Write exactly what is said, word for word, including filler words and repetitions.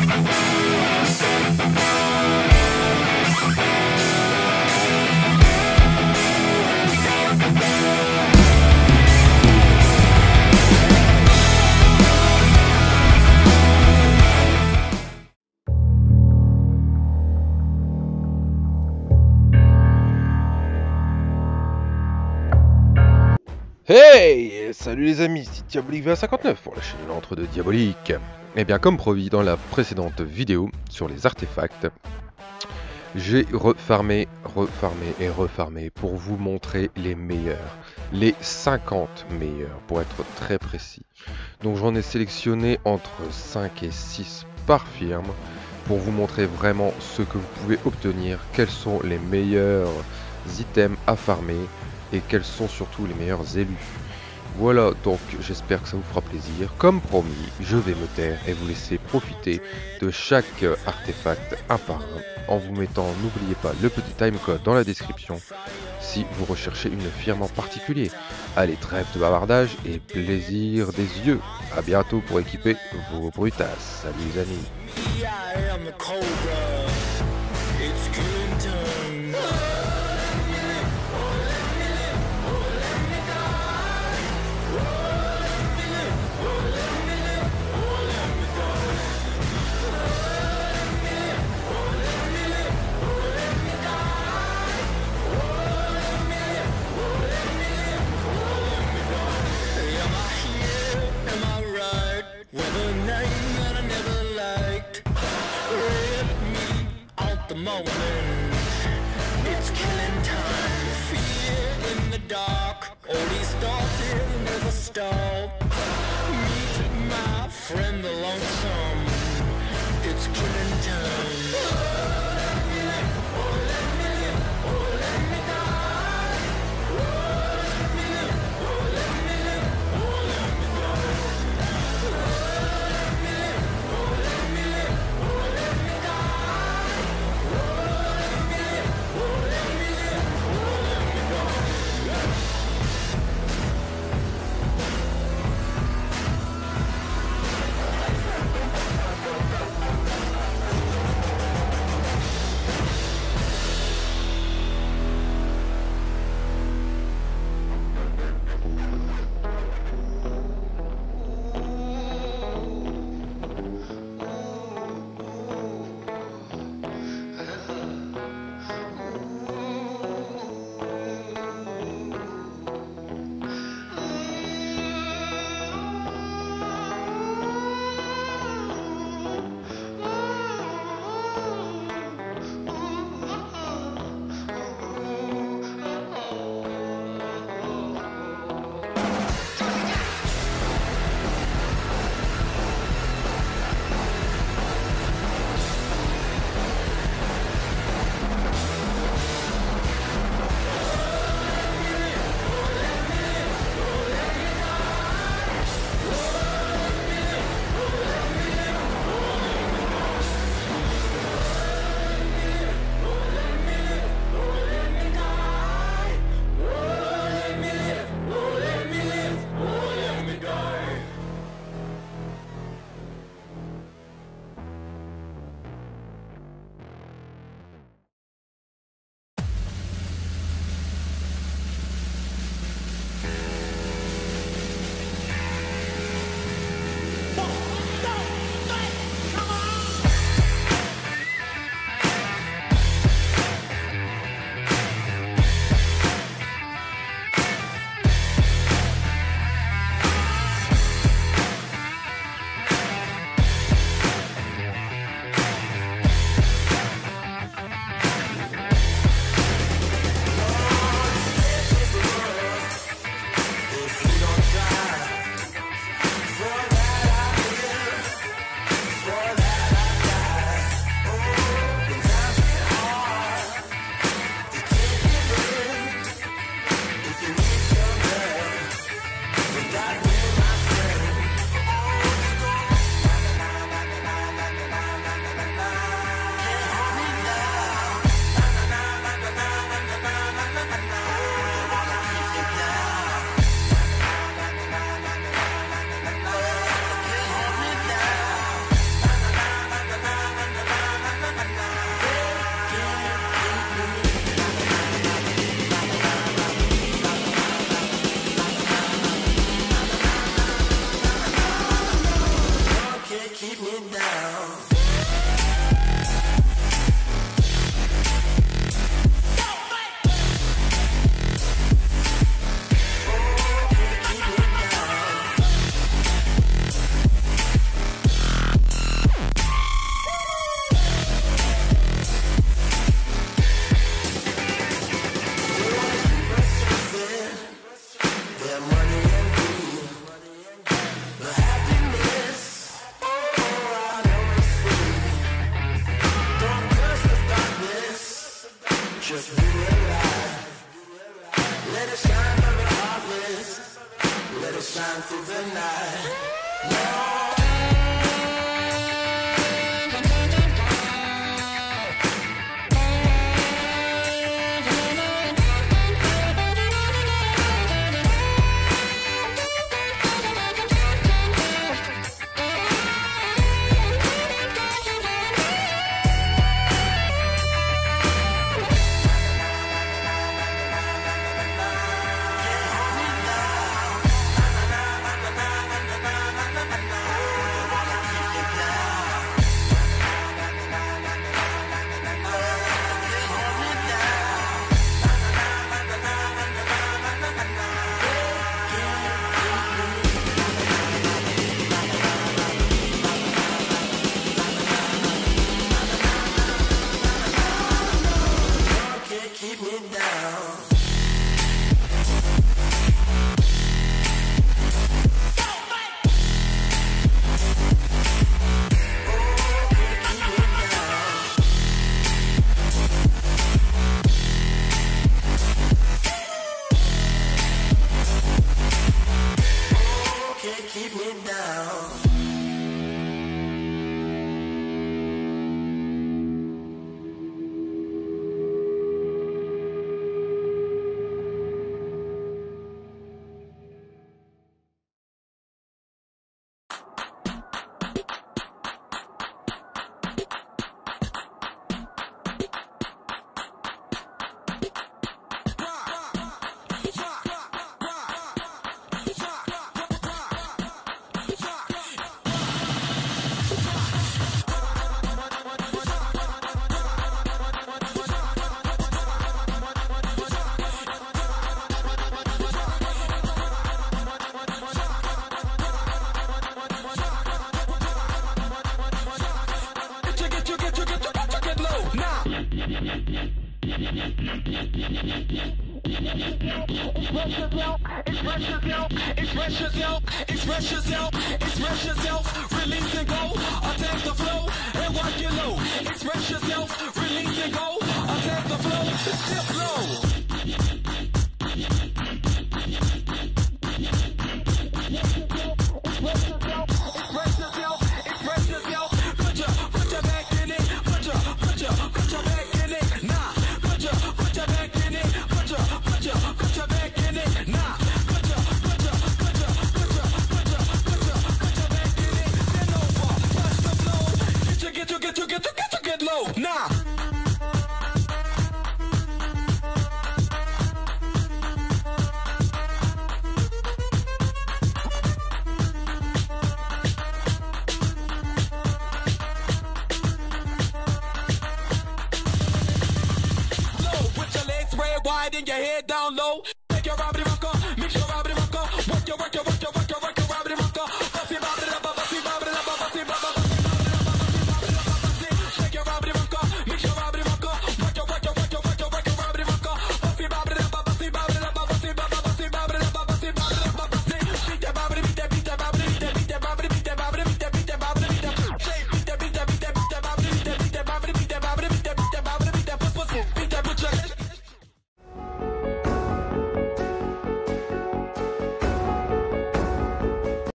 Hey! Salut les amis, c'est Diabolique V A cinquante-neuf pour la chaîne l'entre-deux Diabolique. Et bien comme promis dans la précédente vidéo sur les artefacts, j'ai refarmé, refarmé et refarmé pour vous montrer les meilleurs, les cinquante meilleurs pour être très précis. Donc j'en ai sélectionné entre cinq et six par firme pour vous montrer vraiment ce que vous pouvez obtenir, quels sont les meilleurs items à farmer et quels sont surtout les meilleurs élus. Voilà, donc j'espère que ça vous fera plaisir. Comme promis, je vais me taire et vous laisser profiter de chaque artefact un par un en vous mettant, n'oubliez pas, le petit timecode dans la description si vous recherchez une firme en particulier. Allez, trêve de bavardage et plaisir des yeux. A bientôt pour équiper vos brutasses. Salut les amis. It's killing time, fear in the dark. All these thoughts will never stop. Meet my friend the lonesome. It's killing time. keep me down. Just be alive. Let it shine from the heartless. Let it shine through the night. No. Keep me down. Keep me down. Express yourself, express yourself, express yourself, express yourself, release and go, attack the flow, and walk your low. Express yourself, release and go, attack the flow, step low. Express yourself, express yourself, express yourself, put your, put your back in it, put your, put your, put your back in it, nah, put your, put your back in it, put your, put your, put your back in it, nah. Get you, get you, get you, get you, get low, nah. Low, put your legs spread wide and your head down low.